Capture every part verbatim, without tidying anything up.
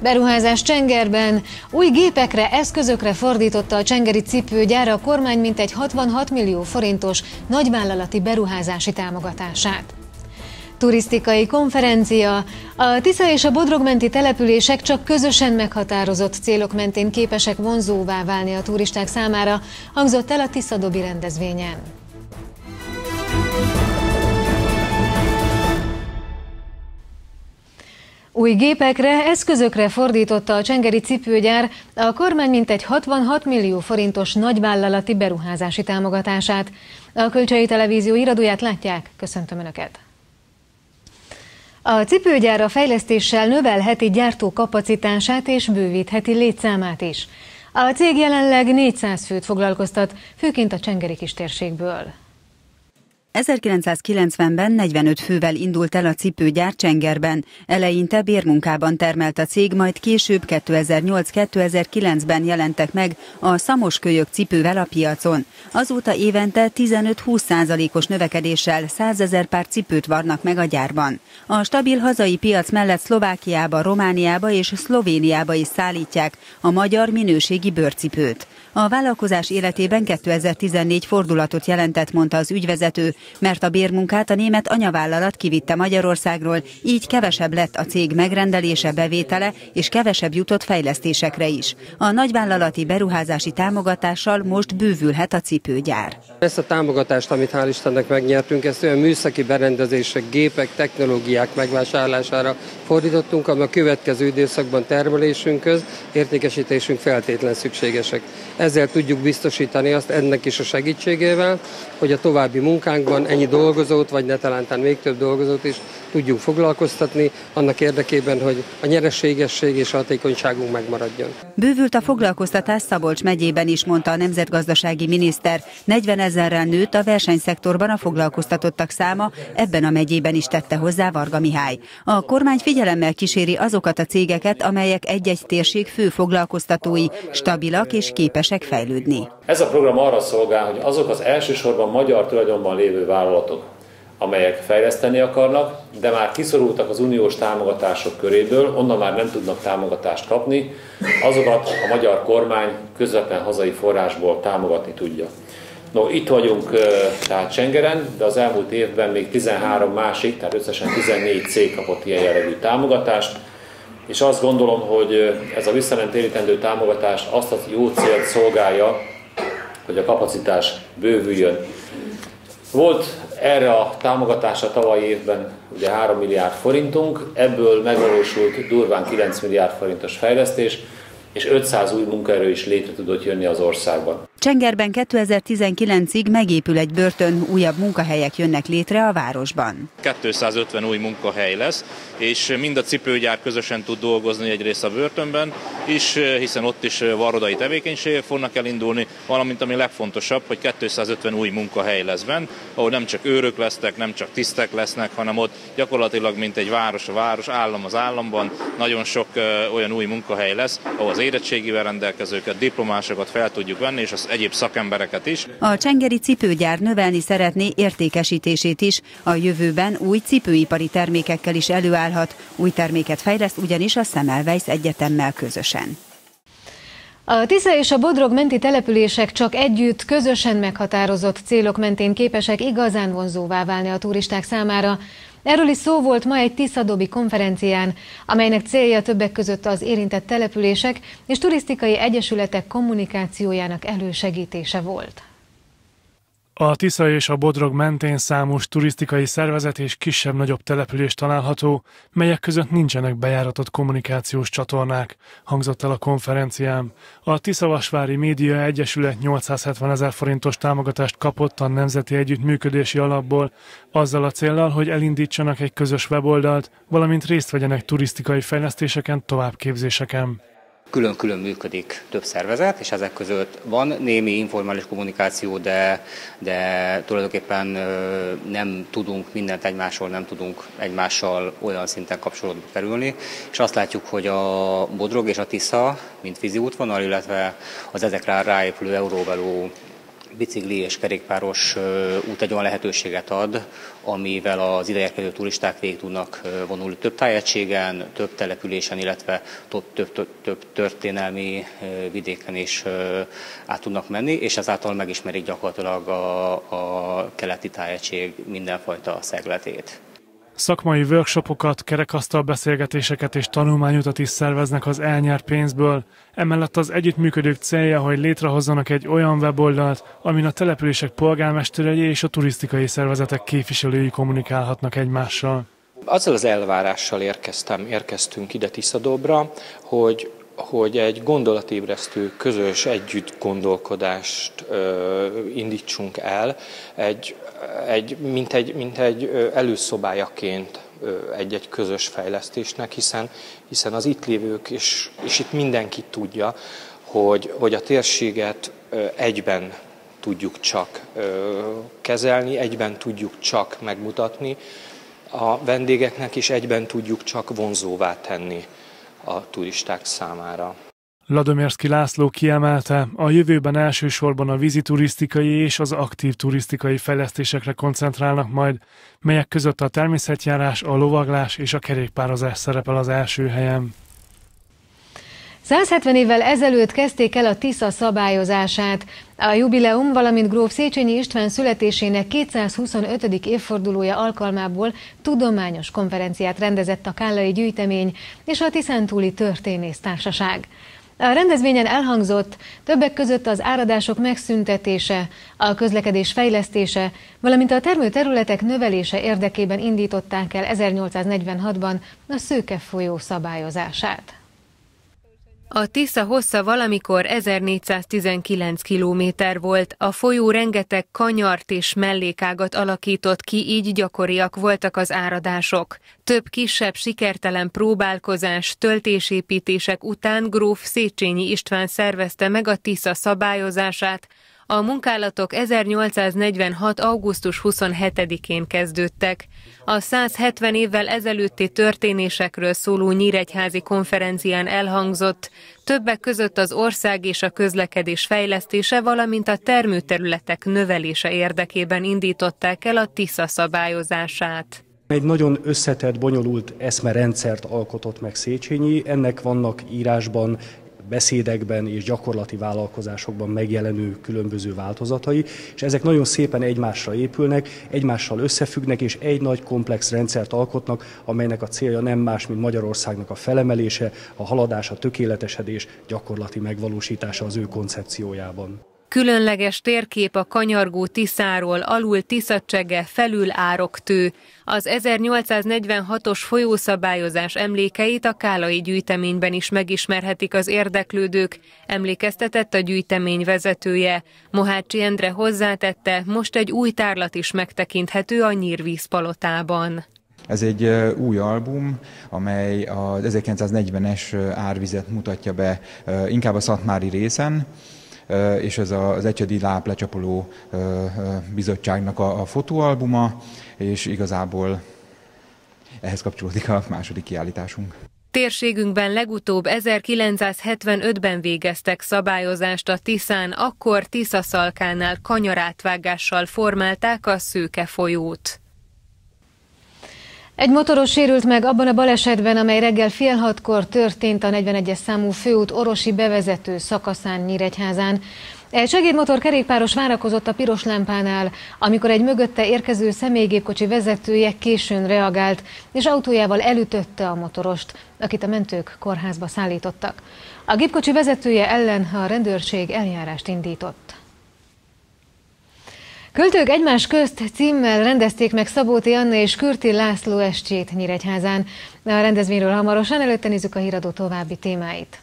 Beruházás Csengerben. Új gépekre, eszközökre fordította a csengeri cipőgyár a kormány mintegy hatvanhat millió forintos nagyvállalati beruházási támogatását. Turisztikai konferencia. A Tisza és a Bodrogmenti települések csak közösen meghatározott célok mentén képesek vonzóvá válni a turisták számára, hangzott el a Tiszadobi rendezvényen. Új gépekre, eszközökre fordította a csengeri cipőgyár a kormány mintegy hatvanhat millió forintos nagyvállalati beruházási támogatását. A Kölcsei Televízió iradóját látják, köszöntöm Önöket! A cipőgyár a fejlesztéssel növelheti gyártókapacitását és bővítheti létszámát is. A cég jelenleg négyszáz főt foglalkoztat, főként a csengeri kistérségből. ezerkilencszázkilencvenben negyvenöt fővel indult el a cipőgyár Csengerben. Eleinte bérmunkában termelt a cég, majd később kétezer-nyolc-kétezer-kilencben jelentek meg a szamoskölyök cipővel a piacon. Azóta évente tizenöt-húsz százalékos növekedéssel százezer pár cipőt varnak meg a gyárban. A stabil hazai piac mellett Szlovákiába, Romániába és Szlovéniába is szállítják a magyar minőségi bőrcipőt. A vállalkozás életében kétezer-tizennégy fordulatot jelentett, mondta az ügyvezető, mert a bérmunkát a német anyavállalat kivitte Magyarországról, így kevesebb lett a cég megrendelése, bevétele, és kevesebb jutott fejlesztésekre is. A nagyvállalati beruházási támogatással most bővülhet a cipőgyár. Ezt a támogatást, amit hál' Istennek megnyertünk, ezt olyan műszaki berendezések, gépek, technológiák megvásárlására fordítottunk, ami a következő időszakban termelésünkhöz, értékesítésünk feltétlen szükségesek. Ezzel tudjuk biztosítani azt ennek is a segítségével, hogy a további munkánkban ennyi dolgozót, vagy netalántán még több dolgozót is tudjunk foglalkoztatni, annak érdekében, hogy a nyereségesség és a hatékonyságunk megmaradjon. Bővült a foglalkoztatás Szabolcs megyében is, mondta a nemzetgazdasági miniszter. negyvenezerrel nőtt a versenyszektorban a foglalkoztatottak száma, ebben a megyében is tette hozzá Varga Mihály. A kormány figyelemmel kíséri azokat a cégeket, amelyek egy-egy térség fő foglalkoztatói, stabilak és képesek fejlődni. Ez a program arra szolgál, hogy azok az elsősorban magyar tulajdonban lévő vállalatok, amelyek fejleszteni akarnak, de már kiszorultak az uniós támogatások köréből, onnan már nem tudnak támogatást kapni, azokat a magyar kormány közvetlen hazai forrásból támogatni tudja. No, itt vagyunk tehát Csengeren, de az elmúlt évben még tizenhárom másik, tehát összesen tizennégy cég kapott ilyen jellegű támogatást, és azt gondolom, hogy ez a vissza nem térítendő támogatás azt a jó célt szolgálja, hogy a kapacitás bővüljön. Volt erre a támogatásra tavalyi évben ugye három milliárd forintunk, ebből megvalósult durván kilenc milliárd forintos fejlesztés, és ötszáz új munkaerő is létre tudott jönni az országban. Csengerben kétezer-tizenkilencig megépül egy börtön, újabb munkahelyek jönnek létre a városban. kétszázötven új munkahely lesz, és mind a cipőgyár közösen tud dolgozni egyrészt a börtönben is, hiszen ott is varrodai tevékenységek fognak elindulni, valamint ami legfontosabb, hogy kétszázötven új munkahely lesz benn, ahol nem csak őrök lesznek, nem csak tisztek lesznek, hanem ott gyakorlatilag mint egy város a város, állam az államban, nagyon sok olyan új munkahely lesz, ahol az érettségivel rendelkezőket, diplomásokat fel tudjuk venni, és az egyéb szakembereket is. A csengeri cipőgyár növelni szeretné értékesítését is. A jövőben új cipőipari termékekkel is előállhat. Új terméket fejleszt ugyanis a Semmelweis Egyetemmel közösen. A Tisza és a Bodrogmenti települések csak együtt, közösen meghatározott célok mentén képesek igazán vonzóvá válni a turisták számára. Erről is szó volt ma egy Tiszadobi konferencián, amelynek célja többek között az érintett települések és turisztikai egyesületek kommunikációjának elősegítése volt. A Tisza és a Bodrog mentén számos turisztikai szervezet és kisebb-nagyobb település található, melyek között nincsenek bejáratott kommunikációs csatornák, hangzott el a konferencián. A Tiszavasvári Média Egyesület nyolcszázhetven ezer forintos támogatást kapott a Nemzeti Együttműködési Alapból, azzal a céllal, hogy elindítsanak egy közös weboldalt, valamint részt vegyenek turisztikai fejlesztéseken, továbbképzéseken. Külön-külön működik több szervezet, és ezek között van némi informális kommunikáció, de, de tulajdonképpen nem tudunk mindent egymásról, nem tudunk egymással olyan szinten kapcsolatba kerülni. És azt látjuk, hogy a Bodrog és a Tisza, mint vízi útvonal, illetve az ezekre ráépülő Euróveló bicikli és kerékpáros út egy olyan lehetőséget ad, amivel az ideérkező turisták végig tudnak vonulni több tájegységen, több településen, illetve több, több, több, több történelmi vidéken is át tudnak menni, és ezáltal megismerik gyakorlatilag a, a keleti tájegység mindenfajta szegletét. Szakmai workshopokat, kerekasztal beszélgetéseket és tanulmányutat is szerveznek az elnyert pénzből. Emellett az együttműködők célja, hogy létrehozzanak egy olyan weboldalt, amin a települések polgármesterei és a turisztikai szervezetek képviselői kommunikálhatnak egymással. Azzal az elvárással érkeztem, érkeztünk ide Tiszadobra, hogy hogy egy gondolatébresztő, közös együtt gondolkodást ö, indítsunk el, egy, egy, mint, egy, mint egy előszobájaként egy-egy közös fejlesztésnek, hiszen, hiszen az itt lévők, és, és itt mindenki tudja, hogy, hogy a térséget egyben tudjuk csak kezelni, egyben tudjuk csak megmutatni a vendégeknek, és egyben tudjuk csak vonzóvá tenni a turisták számára. Ladomérszky László kiemelte, a jövőben elsősorban a víziturisztikai és az aktív turisztikai fejlesztésekre koncentrálnak majd, melyek között a természetjárás, a lovaglás és a kerékpározás szerepel az első helyen. száz hetven évvel ezelőtt kezdték el a Tisza szabályozását. A jubileum, valamint gróf Széchenyi István születésének kétszázhuszonötödik évfordulója alkalmából tudományos konferenciát rendezett a Kállai Gyűjtemény és a Tiszántúli Történész Társaság. A rendezvényen elhangzott többek között az áradások megszüntetése, a közlekedés fejlesztése, valamint a termőterületek növelése érdekében indították el ezernyolcszáznegyvenhatban a Szőke folyó szabályozását. A Tisza hossza valamikor ezernégyszáztizenkilenc kilométer volt, a folyó rengeteg kanyart és mellékágat alakított ki, így gyakoriak voltak az áradások. Több kisebb sikertelen próbálkozás, töltésépítések után gróf Széchenyi István szervezte meg a Tisza szabályozását. A munkálatok ezernyolcszáznegyvenhat augusztus huszonhetedikén kezdődtek. A száz hetven évvel ezelőtti történésekről szóló nyíregyházi konferencián elhangzott, többek között az ország és a közlekedés fejlesztése, valamint a termőterületek növelése érdekében indították el a Tisza szabályozását. Egy nagyon összetett, bonyolult eszmerendszert alkotott meg Széchenyi, ennek vannak írásban, beszédekben és gyakorlati vállalkozásokban megjelenő különböző változatai, és ezek nagyon szépen egymásra épülnek, egymással összefüggnek, és egy nagy komplex rendszert alkotnak, amelynek a célja nem más, mint Magyarországnak a felemelése, a haladás, a tökéletesedés gyakorlati megvalósítása az ő koncepciójában. Különleges térkép a kanyargó Tiszáról, alul Tiszacsege, felül Ároktő. Az ezernyolcszáznegyvenhatos folyószabályozás emlékeit a Kállai Gyűjteményben is megismerhetik az érdeklődők, emlékeztetett a gyűjtemény vezetője. Mohácsi Endre hozzátette, most egy új tárlat is megtekinthető a Nyírvízpalotában. Ez egy új album, amely az ezerkilencszáznegyvenes árvizet mutatja be inkább a szatmári részen, és ez az Ecsedi Láplecsapoló bizottságnak a fotóalbuma, és igazából ehhez kapcsolódik a második kiállításunk. Térségünkben legutóbb ezerkilencszázhetvenötben végeztek szabályozást a Tiszán, akkor Tiszaszalkánál kanyarátvágással formálták a Szőke folyót. Egy motoros sérült meg abban a balesetben, amely reggel fél hatkor történt a negyvenegyes számú főút Orosi bevezető szakaszán Nyíregyházán. Egy segédmotor kerékpáros várakozott a piros lámpánál, amikor egy mögötte érkező személygépkocsi vezetője későn reagált, és autójával elütötte a motorost, akit a mentők kórházba szállítottak. A gépkocsi vezetője ellen a rendőrség eljárást indított. Költők egymás közt címmel rendezték meg Szabóti Anna és Kürti László estjét Nyíregyházán. A rendezvényről hamarosan, előtte nézzük a híradó további témáit.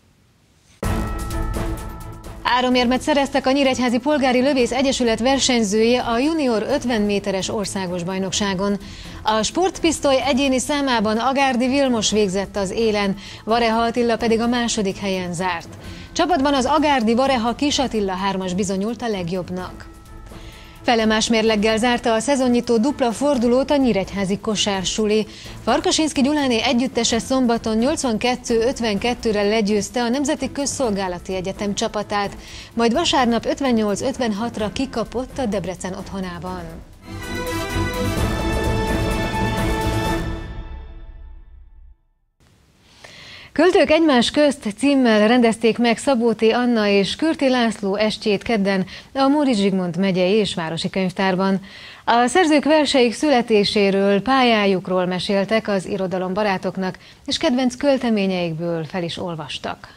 Áromérmet szereztek a Nyíregyházi Polgári Lövész Egyesület versenyzői a junior ötven méteres országos bajnokságon. A sportpisztoly egyéni számában Agárdi Vilmos végzett az élen, Vareha Attila pedig a második helyen zárt. Csapatban az Agárdi Vareha Kis Attila hármas bizonyult a legjobbnak. Felemás mérleggel zárta a szezonnyitó dupla fordulót a nyíregyházi kosársuli. Farkasinszky Gyuláné együttese szombaton nyolcvankettő ötvenkettőre legyőzte a Nemzeti Közszolgálati Egyetem csapatát, majd vasárnap ötvennyolc ötvenhatra kikapott a Debrecen otthonában. Költők egymás közt címmel rendezték meg Szabó T. Anna és Kürti László estjét kedden a Móricz Zsigmond megyei és városi könyvtárban. A szerzők verseik születéséről, pályájukról meséltek az irodalombarátoknak, és kedvenc költeményeikből fel is olvastak.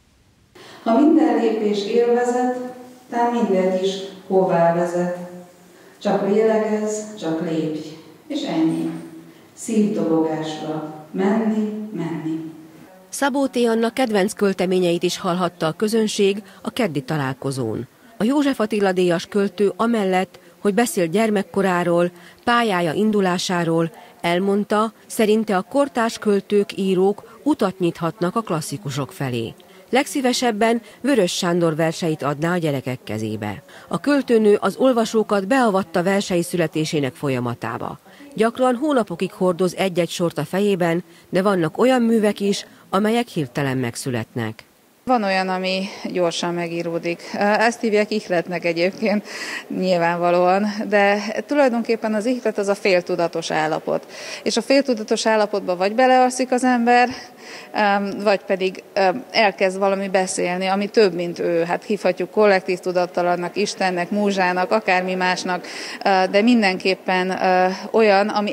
Ha minden lépés élvezet, tám mindegy is hová vezet. Csak lélegezz, csak lépj, és ennyi. Szívdobogásra menni, menni. Szabó T. Anna kedvenc költeményeit is hallhatta a közönség a keddi találkozón. A József Attila díjas költő amellett, hogy beszél gyermekkoráról, pályája indulásáról, elmondta, szerinte a kortárs költők, írók utat nyithatnak a klasszikusok felé. Legszívesebben Vörös Sándor verseit adná a gyerekek kezébe. A költőnő az olvasókat beavatta versei születésének folyamatába. Gyakran hónapokig hordoz egy-egy sort a fejében, de vannak olyan művek is, amelyek hirtelen megszületnek. Van olyan, ami gyorsan megíródik. Ezt hívják ihletnek egyébként nyilvánvalóan, de tulajdonképpen az ihlet az a féltudatos állapot. És a féltudatos állapotba vagy belealszik az ember, vagy pedig elkezd valami beszélni, ami több, mint ő. Hát hívhatjuk kollektív tudattalannak, Istennek, múzsának, akármi másnak, de mindenképpen olyan, ami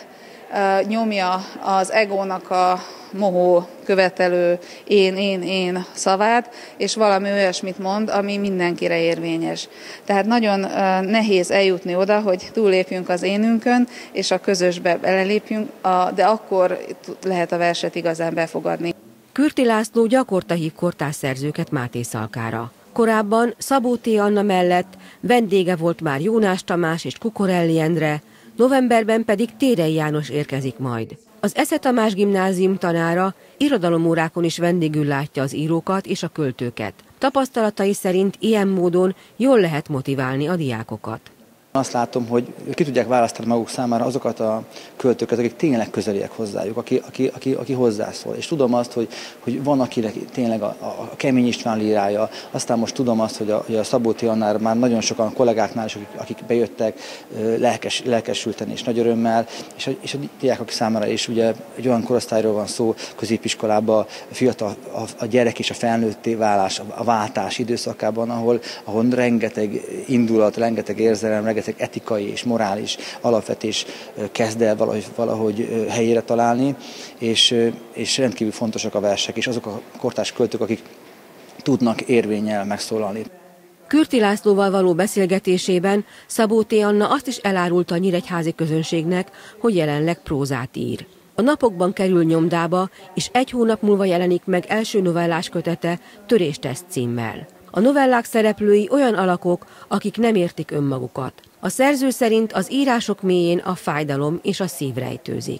elnyomja az egónak a mohó, követelő én, én, én szavát, és valami olyasmit mond, ami mindenkire érvényes. Tehát nagyon nehéz eljutni oda, hogy túllépjünk az énünkön, és a közösbe belelépjünk, de akkor lehet a verset igazán befogadni. Kürti László gyakorta hív kortársszerzőket Máté Szalkára. Korábban Szabó T. Anna mellett vendége volt már Jónás Tamás és Kukorelli Endre, novemberben pedig Térei János érkezik majd. Az Esze Tamás Gimnázium tanára irodalomórákon is vendégül látja az írókat és a költőket. Tapasztalatai szerint ilyen módon jól lehet motiválni a diákokat. Azt látom, hogy ki tudják választani maguk számára azokat a költőket, akik tényleg közeliek hozzájuk, aki, aki, aki, aki hozzászól. És tudom azt, hogy, hogy van, akinek tényleg a, a Kemény István lírája, aztán most tudom azt, hogy a, hogy a Szabó T. Annál már nagyon sokan a kollégáknál is, akik, akik bejöttek lelkes, lelkesülten és nagy örömmel, és a, és a diákok számára is ugye egy olyan korosztályról van szó középiskolában, a fiatal, a, a gyerek és a felnőtté válás, a váltás időszakában, ahol, ahol rengeteg indulat, rengeteg érzelem, rengeteg etikai és morális alapvetés kezd el valahogy, valahogy helyére találni, és, és rendkívül fontosak a versek, és azok a kortárs költők, akik tudnak érvénnyel megszólalni. Kürti Lászlóval való beszélgetésében Szabó T. Anna azt is elárulta a nyíregyházi közönségnek, hogy jelenleg prózát ír. A napokban kerül nyomdába, és egy hónap múlva jelenik meg első novellás kötete Törésteszt címmel. A novellák szereplői olyan alakok, akik nem értik önmagukat. A szerző szerint az írások mélyén a fájdalom és a szív rejtőzik.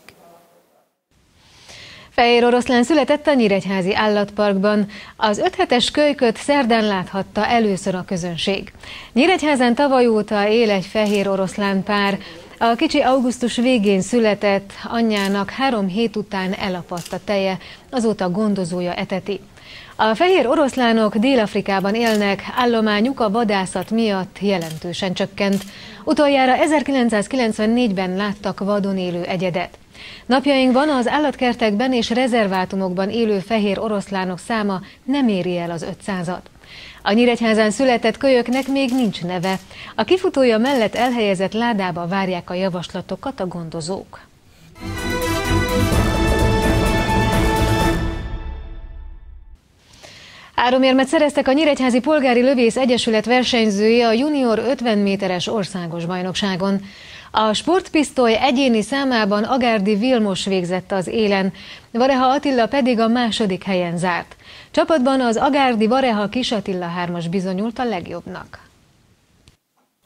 Fehér oroszlán született a Nyíregyházi Állatparkban. Az öt hetes kölyköt szerdán láthatta először a közönség. Nyíregyházán tavaly óta él egy fehér oroszlán pár. A kicsi augusztus végén született, anyjának három hét után elapadt a teje, azóta gondozója eteti. A fehér oroszlánok Dél-Afrikában élnek, állományuk a vadászat miatt jelentősen csökkent. Utoljára ezerkilencszázkilencvennégyben láttak vadon élő egyedet. Napjainkban az állatkertekben és rezervátumokban élő fehér oroszlánok száma nem éri el az ötszázat. A Nyíregyházán született kölyöknek még nincs neve. A kifutója mellett elhelyezett ládába várják a javaslatokat a gondozók. Háromérmet szereztek a Nyíregyházi Polgári Lövész Egyesület versenyzői a junior ötven méteres országos bajnokságon. A sportpisztoly egyéni számában Agárdi Vilmos végzett az élen, Vareha Attila pedig a második helyen zárt. Csapatban az Agárdi Vareha Kis Attila hármas bizonyult a legjobbnak.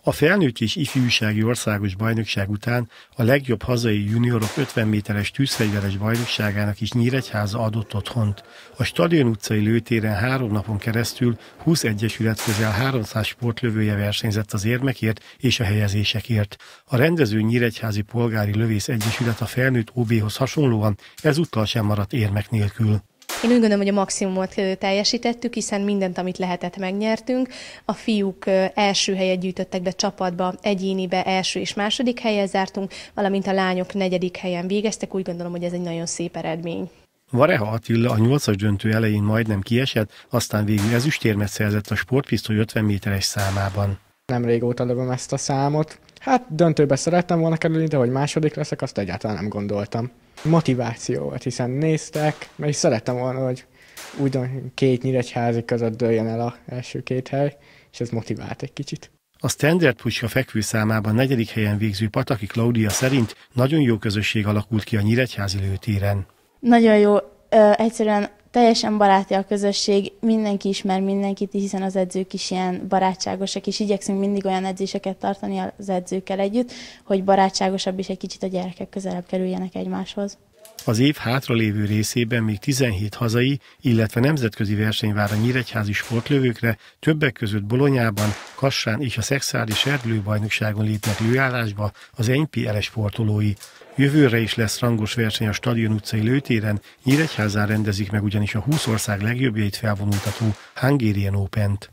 A felnőtt és ifjúsági országos bajnokság után a legjobb hazai juniorok ötven méteres tűzfegyveres bajnokságának is Nyíregyháza adott otthont. A Stadion utcai lőtéren három napon keresztül húsz egyesület közel háromszáz sportlövője versenyzett az érmekért és a helyezésekért. A rendező Nyíregyházi Polgári Lövész Egyesület a felnőtt ó béhoz hasonlóan ezúttal sem maradt érmek nélkül. Én úgy gondolom, hogy a maximumot teljesítettük, hiszen mindent, amit lehetett, megnyertünk. A fiúk első helyet gyűjtöttek be csapatba, egyénibe első és második helyen zártunk, valamint a lányok negyedik helyen végeztek. Úgy gondolom, hogy ez egy nagyon szép eredmény. Vareha Attila a nyolcas döntő elején majdnem kiesett, aztán végül ezüstérmet szerzett a sportpisztoly ötven méteres számában. Nem régóta lövöm ezt a számot. Hát döntőbe szerettem volna kerülni, de hogy második leszek, azt egyáltalán nem gondoltam. Motiváció volt, hiszen néztek, mert is szerettem volna, hogy úgy két nyíregyházi között dőljen el az első két hely, és ez motivált egy kicsit. A standard puska fekvőszámában negyedik helyen végző Pataki Klaudia szerint nagyon jó közösség alakult ki a nyíregyházi lőtéren. Nagyon jó, ö, egyszerűen teljesen baráti a közösség, mindenki ismer mindenkit, hiszen az edzők is ilyen barátságosak, és igyekszünk mindig olyan edzéseket tartani az edzőkkel együtt, hogy barátságosabb és egy kicsit a gyerekek közelebb kerüljenek egymáshoz. Az év hátralévő részében még tizenhét hazai, illetve nemzetközi verseny vár a nyíregyházi sportlövőkre, többek között Bolonyában, Kassán és a Szexádi Serdülőbajnokságon lépnek lőállásba az en pé el sportolói. Jövőre is lesz rangos verseny a Stadion utcai lőtéren, Nyíregyházán rendezik meg ugyanis a húsz ország legjobbjait felvonultató Hungarian Opent.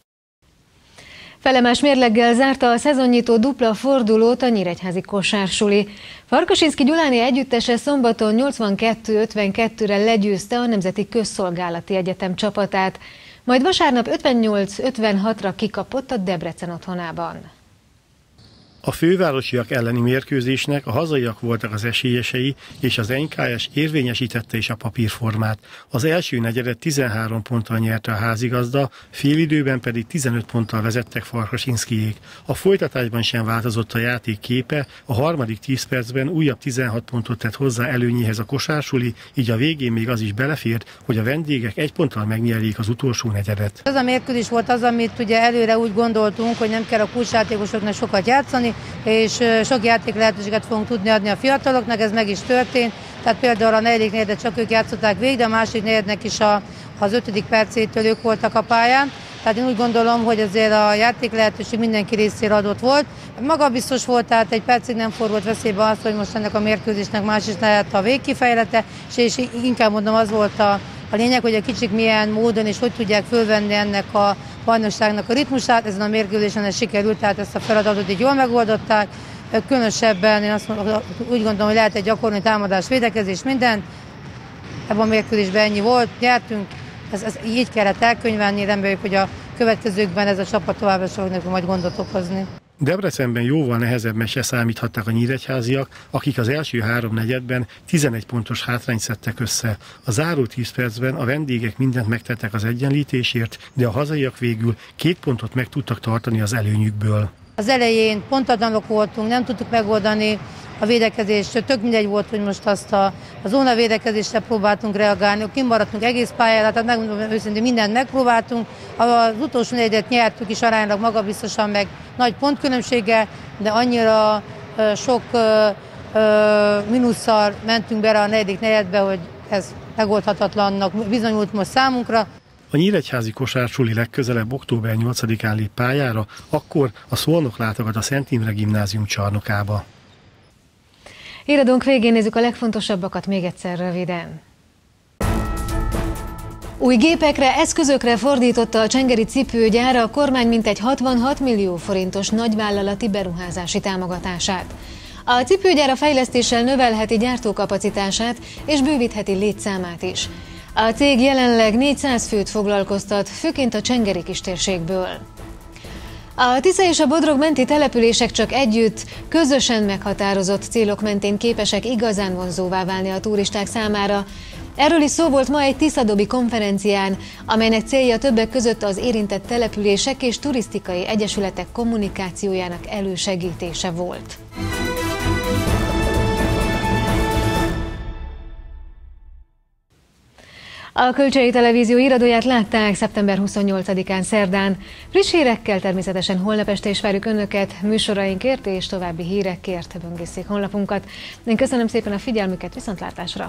Felemás mérleggel zárta a szezonnyitó dupla fordulót a nyíregyházi kosársuli. Farkasinszky Gyuláni együttese szombaton nyolcvankettő ötvenkettőre legyőzte a Nemzeti Közszolgálati Egyetem csapatát, majd vasárnap ötvennyolc ötvenhatra kikapott a Debrecen otthonában. A fővárosiak elleni mérkőzésnek a hazaiak voltak az esélyesei, és az en ká es érvényesítette is a papírformát. Az első negyedet tizenhárom ponttal nyerte a házigazda, félidőben pedig tizenöt ponttal vezettek Farkasinszkyjék. A folytatásban sem változott a játék képe, a harmadik tíz percben újabb tizenhat pontot tett hozzá előnyéhez a kosársuli, így a végén még az is belefért, hogy a vendégek egy ponttal megnyerjék az utolsó negyedet. Az a mérkőzés volt az, amit ugye előre úgy gondoltunk, hogy nem kell a kulcsjátékosoknak sokat játszani, és sok játék lehetőséget fogunk tudni adni a fiataloknak, ez meg is történt. Tehát például a negyedik negyedet csak ők játszották végig, de a második negyednek is a, az ötödik percétől ők voltak a pályán. Tehát én úgy gondolom, hogy azért a játék lehetőség mindenki részére adott volt. Maga biztos volt, tehát egy percig nem forgott veszélybe az, hogy most ennek a mérkőzésnek más is lehet a végkifejlete, és inkább mondom, az volt a, a lényeg, hogy a kicsik milyen módon és hogy tudják fölvenni ennek a bajnokságnak a ritmusát. Ezen a mérkőzésen ez sikerült, tehát ezt a feladatot így jól megoldották. Különösebben én azt mondom, úgy gondolom, hogy lehet egy gyakorlati támadás, védekezés, minden. Ebben a mérkőzésben ennyi volt, nyertünk. Ez, ez így kellett elkönyvelni, reméljük, hogy a következőkben ez a csapat továbbra fog nekünk majd gondot okozni. Debrecenben jóval nehezebb meccsre számíthattak a nyíregyháziak, akik az első három negyedben tizenegy pontos hátrányt szedtek össze. A záró tíz percben a vendégek mindent megtettek az egyenlítésért, de a hazaiak végül két pontot meg tudtak tartani az előnyükből. Az elején pontatlanok voltunk, nem tudtuk megoldani a védekezést, tök mindegy volt, hogy most azt a, a zóna védekezésre próbáltunk reagálni, kimaradtunk egész pályára, tehát megmondom őszintén, mindent megpróbáltunk. Az utolsó negyedet nyertük is aránylag magabiztosan, meg nagy pontkülönbséggel, de annyira uh, sok uh, uh, mínusszal mentünk bele a negyedik negyedbe, hogy ez megoldhatatlannak bizonyult most számunkra. A nyíregyházi kosársuli legközelebb október nyolcadikán lép pályára, akkor a Szolnok látogat a Szent Imre Gimnázium csarnokába. Híradónk végén nézzük a legfontosabbakat még egyszer röviden. Új gépekre, eszközökre fordította a csengeri cipőgyár a kormány mintegy hatvanhat millió forintos nagyvállalati beruházási támogatását. A cipőgyár a fejlesztéssel növelheti gyártókapacitását és bővítheti létszámát is. A cég jelenleg négyszáz főt foglalkoztat, főként a csengeri kistérségből. A Tisza és a Bodrog menti települések csak együtt, közösen meghatározott célok mentén képesek igazán vonzóvá válni a turisták számára. Erről is szó volt ma egy tiszadobi konferencián, amelynek célja többek között az érintett települések és turisztikai egyesületek kommunikációjának elősegítése volt. A Kölcsei Televízió iradóját látták szeptember huszonnyolcadikán szerdán. Friss hírekkel természetesen holnap este is várjuk Önöket, műsorainkért és további hírekért böngészék honlapunkat. Én köszönöm szépen a figyelmüket, viszontlátásra!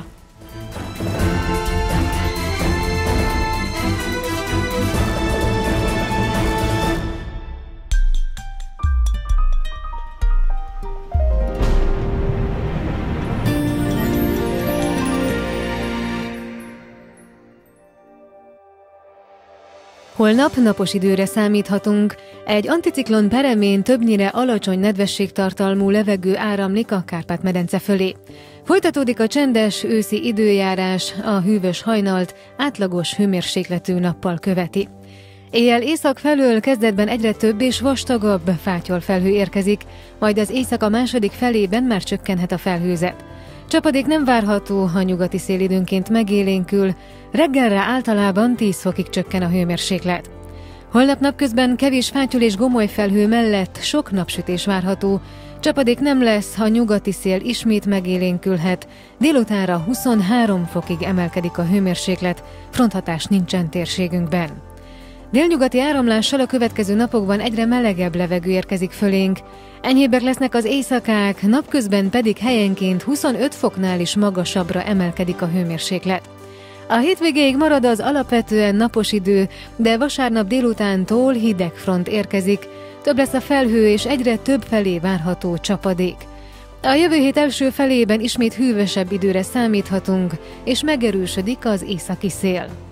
Holnap napos időre számíthatunk. Egy anticiklon peremén többnyire alacsony nedvességtartalmú levegő áramlik a Kárpát-medence fölé. Folytatódik a csendes őszi időjárás, a hűvös hajnalt átlagos hőmérsékletű nappal követi. Éjjel észak felől kezdetben egyre több és vastagabb fátyolfelhő érkezik, majd az éjszaka második felében már csökkenhet a felhőzet. Csapadék nem várható, a nyugati szél időnként megélénkül, reggelre általában tíz fokig csökken a hőmérséklet. Holnap napközben kevés fátyol és gomoly felhő mellett sok napsütés várható, csapadék nem lesz, a nyugati szél ismét megélénkülhet, délutánra huszonhárom fokig emelkedik a hőmérséklet, fronthatás nincsen térségünkben. Délnyugati áramlással a következő napokban egyre melegebb levegő érkezik fölénk, enyhébbek lesznek az éjszakák, napközben pedig helyenként huszonöt foknál is magasabbra emelkedik a hőmérséklet. A hétvégéig marad az alapvetően napos idő, de vasárnap délutántól hideg front érkezik, több lesz a felhő és egyre több felé várható csapadék. A jövő hét első felében ismét hűvösebb időre számíthatunk, és megerősödik az északi szél.